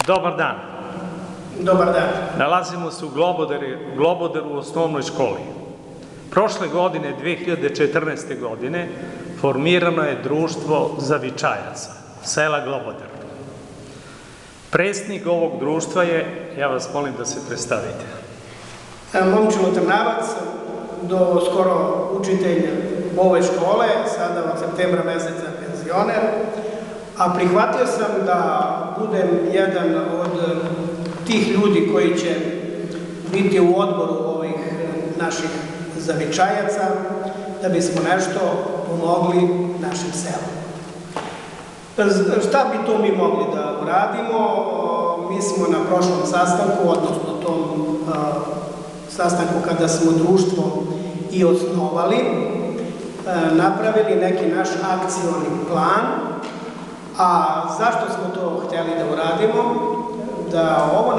Dobar dan. Dobar dan. Nalazimo se u Globodaru u osnovnoj školi. Prošle godine, 2014. godine, formirano je društvo zavičajaca, sela Globodar. Predsednik ovog društva je, ja vas molim da se predstavite. Momčilo Trnavac, do skoro učitelj ove škole, sada od septembra meseca penzioner, a prihvatio sam da budem jedan od tih ljudi koji će biti u odboru ovih naših zavičajaca, da bismo nešto pomogli našim selom. Šta bi to mi mogli da uradimo? Mi smo na prošlom sastanku, odnosno tom sastanku kada smo društvo i osnovali, napravili neki naš akcioni plan. A zašto smo to hteli da uradimo? Da ovo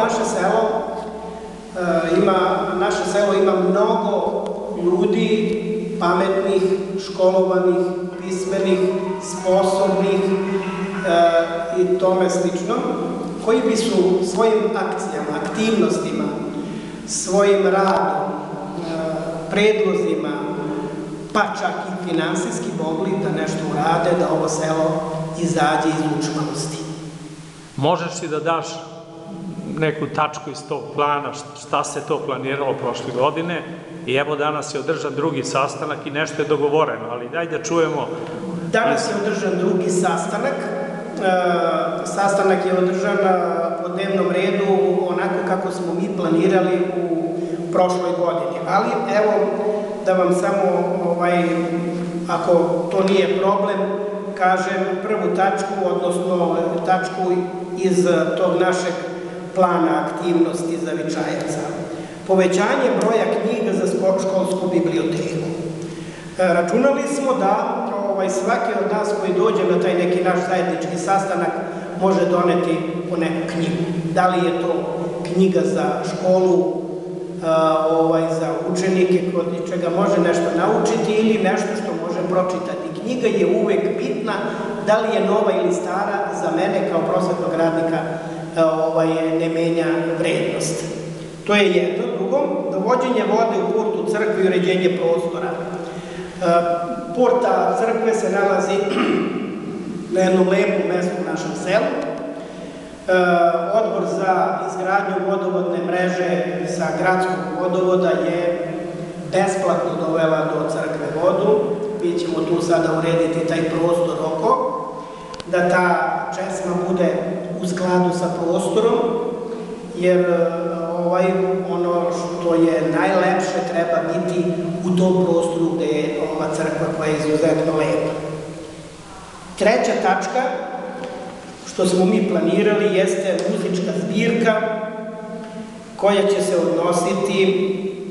naše selo ima mnogo ljudi, pametnih, školovanih, pismenih, sposobnih i tome slično, koji bi su svojim akcijama, aktivnostima, svojim radom, predlozima, pa čak i finansijski mogli da nešto urade, da ovo selo izađe iz učmanosti. Možeš li da daš neku tačku iz tog plana, šta se to planiralo prošle godine? I evo danas je održan drugi sastanak i nešto je dogovoreno, ali daj da čujemo. Danas je održan drugi sastanak. Sastanak je održan po dnevnom redu onako kako smo mi planirali u prošloj godini. Ali evo da vam samo, ako to nije problem, kažem prvu tačku, odnosno tačku iz tog našeg plana aktivnosti zavičajaca. Povećanje broja knjiga za školsku biblioteku. Računali smo da svaki od nas koji dođe na taj neki naš zajednički sastanak može doneti po neku knjigu. Da li je to knjiga za školu, za učenike kod čega može nešto naučiti ili nešto što može pročitati. Knjiga je uvek bitna, da li je nova ili stara, za mene kao prosvetnog radnika ne menja vrednost. To je jedno. Drugo, dovođenje vode u portu crkve i uređenje prostora. Porta crkve se nalazi na jednom lepom mestu u našem selu. Odbor za izgradnju vodovodne mreže sa gradskog vodovoda je besplatno dovela do crkve vodu. Mi ćemo tu sada urediti taj prostor oko, da ta česma bude u skladu sa prostorom, jer ono što je najlepše treba biti u tom prostoru gde je ova crkva koja je izuzetno lepa. Treća tačka, što smo mi planirali, jeste muzička zbirka koja će se odnositi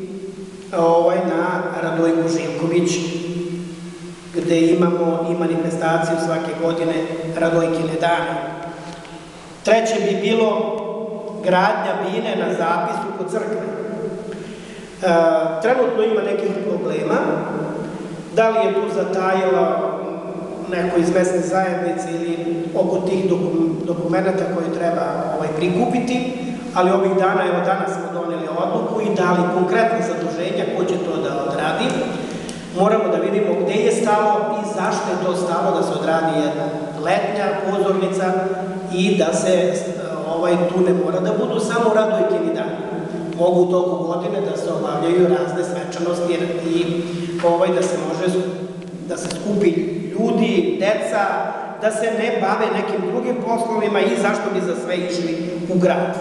na Radojku Živković, gde imamo i manifestaciju svake godine Radojkine dane. Treće bi bilo gradnja bine na zapisu kod crkve. Trenutno ima nekih problema. Da li je tu zatajila neko iz mesne zajednice ili oko tih dokumenta koje treba prikupiti, ali ovih dana, evo danas smo doneli odluku i dali konkretne zaduženja ko će to da odradi. Moramo da vidimo gde je stalo i zašto je to stalo da se odradi jedna letnja pozornica i da se tu ne mora da budu samo Radojkini dani. Mogu u toku godine da se obavljaju razne svečanosti i da se skupi ljudi, deca, da se ne bave nekim drugim poslovima i zašto bi za sve išli u grad.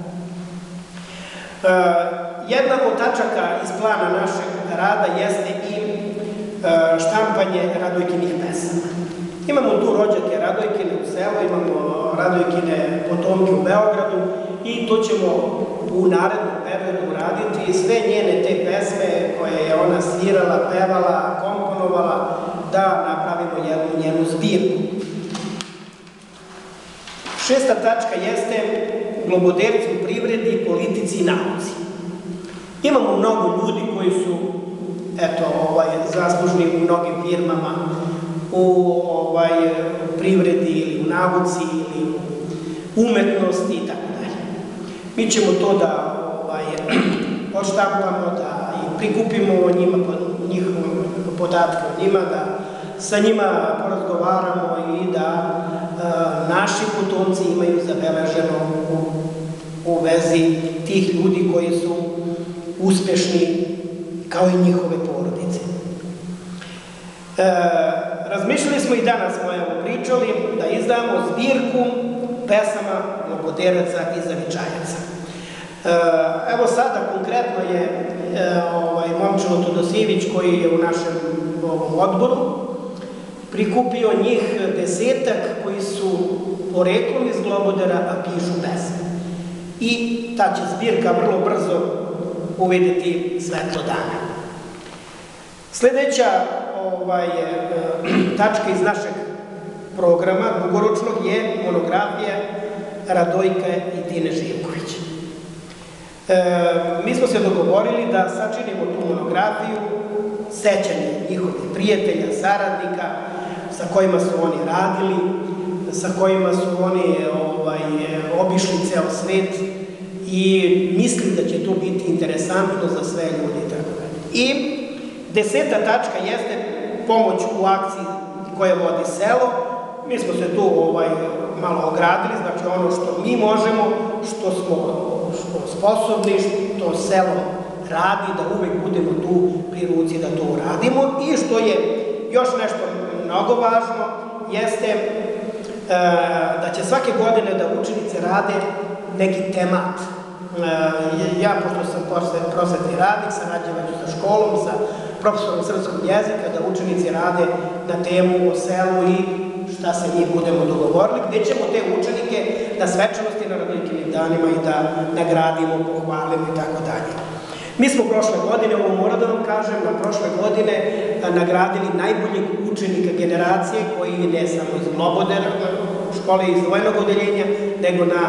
Jedna od tačaka iz plana našeg rada jeste i štampanje Radojkinih pesama. Imamo tu rođake Radojkine u selu, imamo Radojkine potomke u Beogradu i to ćemo u narednom periodu uraditi sve njene te pesme koje je ona svirala, pevala, komponovala, da napravimo jednu njenu zbirku. Šesta tačka jeste Globoderci u privredi, politici i nauci. Imamo mnogo ljudi koji su zaslužni u mnogim firmama, u privredi ili u nauci ili umetnost i tako dalje. Mi ćemo to da odštampamo, da prikupimo njihove podatke o njima, da sa njima porazgovaramo i da naši potomci imaju zabeleženo u vezi tih ljudi koji su uspešni kao i njihove porodice. Razmišljali smo i danas smo pričali da izdamo zbirku pesama globoderaca i zavičajaca. Evo sada konkretno je Momčilo Todosijević koji je u našem odboru prikupio njih 10 koji su poreklom iz Globodera, a pišu pesme. I ta će zbirka vrlo brzo uvideti svetlo dana. Sledeća tačka iz našeg programa dugoročnog je monografija Radojka i Tine Živković. Mi smo se dogovorili da sačinimo tu monografiju sećanje njihovih prijatelja, saradnika sa kojima su oni radili, sa kojima su oni obišli ceo svet i mislim da će to biti interesantno za sve ljudi. I 10. tačka jeste pomoć u akciji koje vodi selo. Mi smo se tu malo ogradili, znači ono što mi možemo, što smo sposobni, što selo radi, da uvek budemo tu pri ruci da to uradimo. I što je još nešto mnogo važno, jeste da će svake godine da učenice rade neki temat. Ja, pošto sam prosvetni radnik, sarađujući sa školom, sa profesorom srpskog jezika, da učenici rade na temu o selu i šta se njih budemo dogovorili, gde ćemo te učenike na svečanosti na Radojkinim danima i da nagradimo, pohvalimo i tako dalje. Mi smo prošle godine, ovo moram da vam kažem, na prošle godine nagradili najboljeg učenika generacije koji ne samo iz Globodera, škole izdvojenog odeljenja, nego na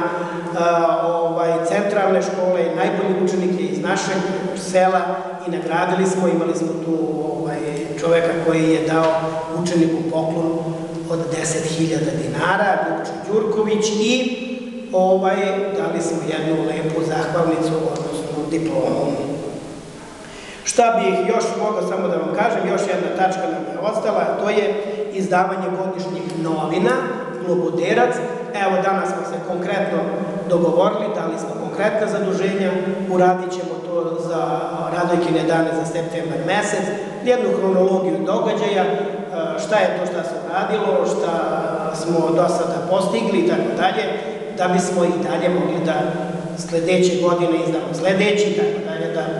centralne škole, najbolji učenik je iz našeg sela i nagradili smo, imali smo tu čoveka koji je dao učeniku poklon od 10.000 dinara, Lukčo Đurković, i dali smo jednu lepu zahvalnicu, odnosno diplomu. Šta bih još mogao samo da vam kažem, još jedna tačka nam je ostala, to je izdavanje godišnjih novina, Globoderac. Evo, danas smo se konkretno dogovorili, dali smo konkretna zaduženja, uradit ćemo to za Radojkine dane za septembar mesec, jednu hronologiju događaja, šta je to šta se uradilo, šta smo do sada postigli i tako dalje, da bismo i dalje mogli da sledeće godine izdamo sledeći i tako dalje, da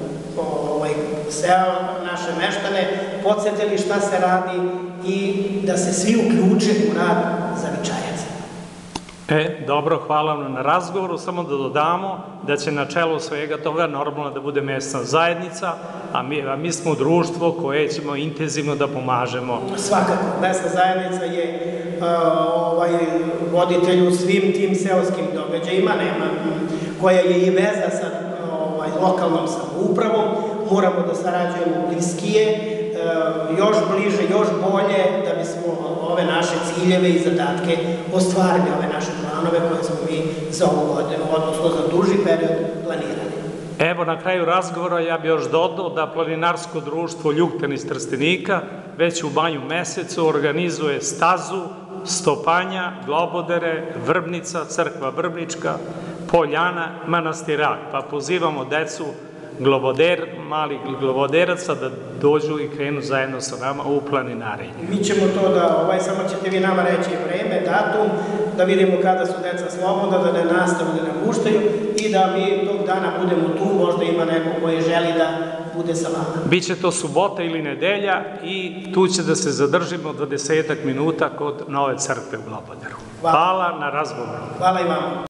sve naše meštane podsjetili šta se radi i da se svi uključe u rad zavičajaca. Dobro, hvala vam na razgovoru. Samo da dodamo da će na čelu svega toga normalno da bude mesna zajednica, a mi smo društvo koje ćemo intenzivno da pomažemo. Svakako, mesna zajednica je voditelj u svim tim seoskim događajima, koja je i veza sa lokalnom samoupravom. Moramo da sarađujemo bliskije, još bliže, još bolje, da bismo ove naše ciljeve i zadatke ostvarili, ove naše planove koje smo mi za ovu godinu, odnosno za duži period planirali. Evo, na kraju razgovora ja bih još dodao da Planinarsko društvo Ljuktan iz Trstenika već u maju mesecu organizuje stazu stopanja, Globodere, Vrbnica, Crkva Vrbnička, Poljana, Manastirak, pa pozivamo decu malih globoderaca da dođu i krenu zajedno sa nama u planinarenje. Mi ćemo to da, samo ćete vi nama reći vreme, datum, da vidimo kada su deca slobodna, da ne nastavu, da ne puštaju i da mi tog dana budemo tu, možda ima neko koji želi da bude sa vama. Biće to subota ili nedelja i tu će da se zadržimo 20 minuta kod Nove crkve u Globoderu. Hvala na razgovoru. Hvala i vama.